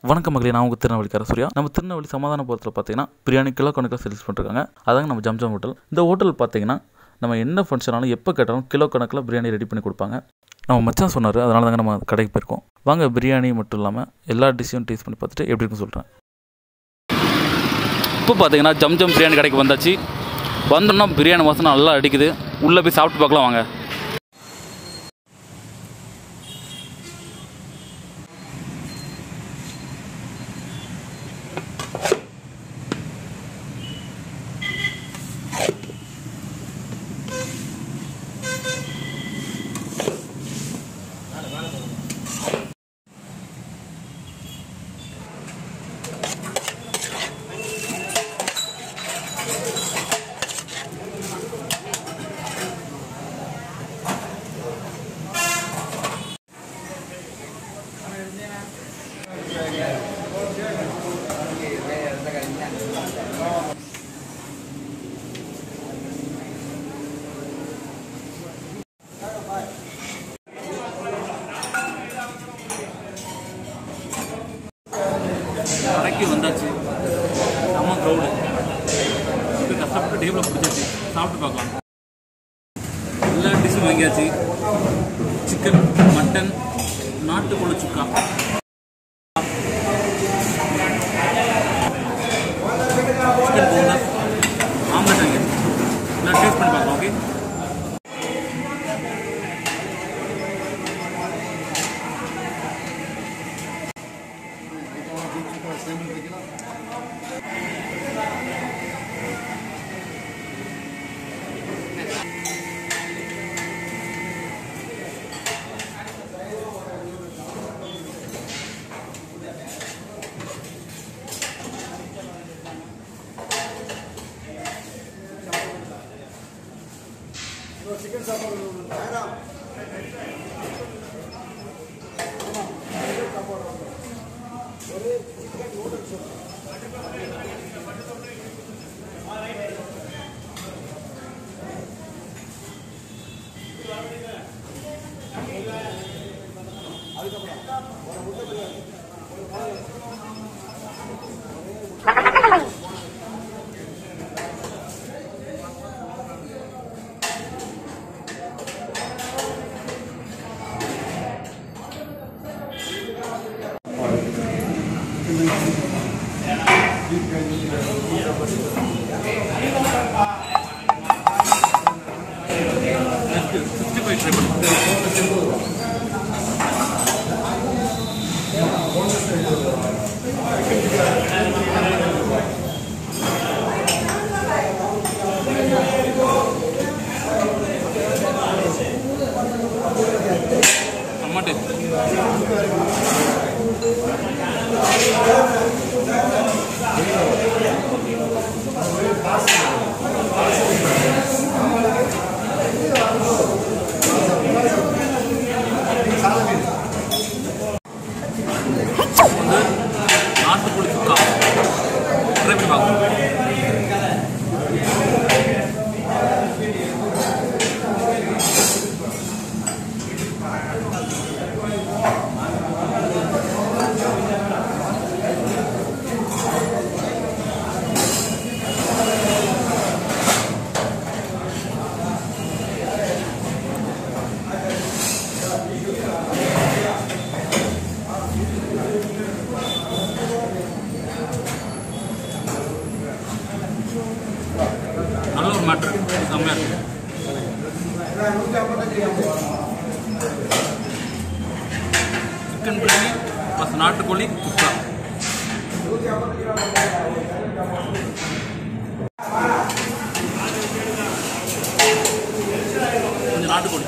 வணக்கம் மகளே, நான் உங்கள் திருநெல்வேலிக்கார சூர்யா. நம்ம திருநெல்வேலி சமாதானபுரத்தில் பார்த்தீங்கன்னா பிரியாணி கிலோ கணக்கில் சேல்ஸ் பண்ணிருக்காங்க. அதாங்க நம்ம ஜம்ஜம் ஹோட்டல். இந்த ஹோட்டல் பார்த்தீங்கன்னா நம்ம என்ன ஃபங்க்ஷனாலும் எப்போ கேட்டாலும் கிலோ கணக்கில் பிரியாணி ரெடி பண்ணி கொடுப்பாங்க. நம்ம மச்சான் சொன்னார், அதனால தாங்க நம்ம கடைக்கு போயிருக்கோம். வாங்க பிரியாணி மட்டும் இல்லாமல் எல்லா டிஷ்ஷையும் டேஸ்ட் பண்ணி பார்த்துட்டு எப்படி இருக்குன்னு சொல்கிறேன். இப்போ பார்த்தீங்கன்னா ஜம்ஜம் பிரியாணி கடைக்கு வந்தாச்சு. வந்தோம்னா பிரியாணி வாசனை நல்லா அடிக்குது. உள்ளே போய் சாப்பிட்டு பார்க்கலாம் வாங்க. கடைக்கு வந்தாச்சு. நம்ம க்ரௌடு இப்போ கஷ்டப்பட்டு டேபிளில் பிடிச்சாச்சு. சாப்பிட்டு பார்க்கலாம். எல்லா டிஷ்ஷும் வாங்கியாச்சு. சிக்கன், மட்டன், நாட்டுக்கோழி சுக்கா, சிக்கன் போண்டஸ், ஆம்லெட் வாங்கியாச்சு. எல்லாம் டேஸ்ட் பண்ணி பார்க்கலாம். ஓகே, चिकन सापर நாட்டுக்கோழி சுக்கா ட்ரை பண்ணி பார்க்கலாம். நல்ல ஒரு மேட்ரு, செம்மையாக இருக்கு. சிக்கன் பிரியாணி ப்ளஸ் நாட்டுக்கோழி சுக்கா. கொஞ்சம் நாட்டுக்கோழி.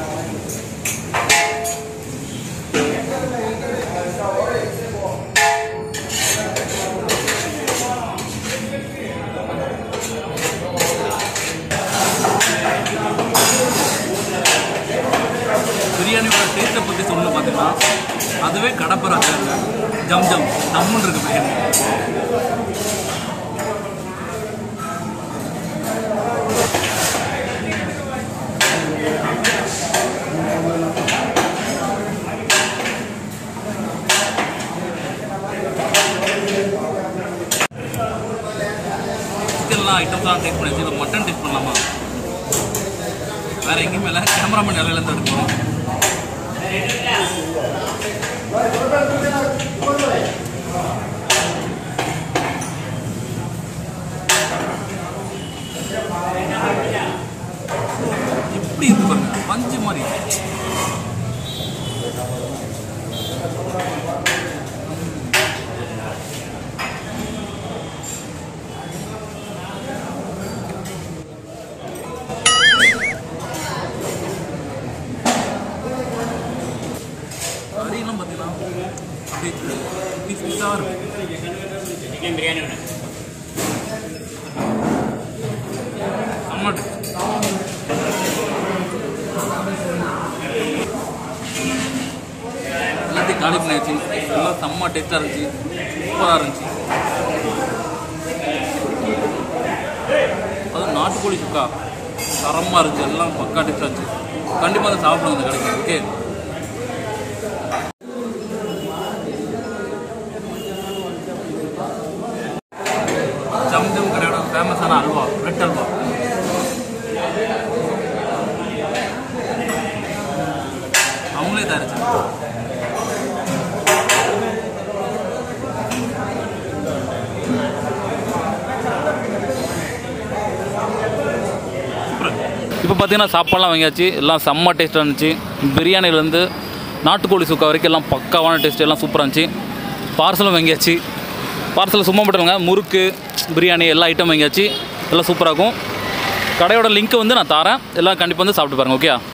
பிரியாணியோட டேஸ்ட்டை பற்றி சொல்லணும் பார்த்தீங்கன்னா அதுவே கடப்பரா ஜம் ஜம் தம்முன்னு இருக்கு பிரியாணி. சிக்கன்லாம் ஐட்டம்ஸ்லாம் டேஸ்ட் பண்ணிச்சு. இப்போ மட்டன் டேஸ்ட் பண்ணலாமா? வேறு எங்கேயுமே இல்லை, கேமராமேன் நிலையிலேருந்து எடுக்கணும். எப்படி இருக்கு பாருங்க, பஞ்சு மாதிரி. கறியெல்லாம் பார்த்தீங்கன்னா அப்படியே பீஸ் பீஸாக இருக்கும். சிக்கன் பிரியாணி ஒன்று அம்மாட்டு எல்லாத்தையும் காலி பண்ணியாச்சு. எல்லாம் செம்ம டேஸ்ட்டாக இருந்துச்சு, சூப்பராக இருந்துச்சு. அதுவும் நாட்டுக்கோழி சுக்கா தரமாக இருந்துச்சு, எல்லாம் பக்கா டேஸ்ட்டாக இருந்துச்சு. கண்டிப்பாக அதை சாப்பிடுங்க அந்த கடைக்கு. ஓகே, ஜம்ஜம் கடையோட ஃபேமஸான அல்வா, பிரெட் அல்வா. அவங்களே தயாரிச்சாங்க. இப்போ பார்த்தீங்கன்னா சாப்பாடுலாம் வாங்கியாச்சு. எல்லாம் செம்ம டேஸ்ட்டாக இருந்துச்சு. பிரியாணிலேருந்து நாட்டுக்கோழி சுக்கா வரைக்கும் எல்லாம் பக்காவான டேஸ்ட், எல்லாம் சூப்பராக இருந்துச்சு. பார்சலும் வாங்கியாச்சு. பார்சல் சும்மா மட்டும் முறுக்கு பிரியாணி எல்லா ஐட்டம் வாங்கியாச்சு. எல்லாம் சூப்பராக இருக்கும். கடையோட லிங்க் வந்து நான் தரேன், எல்லாம் கண்டிப்பாக வந்து சாப்பிட்டு பாருங்கள். ஓகே.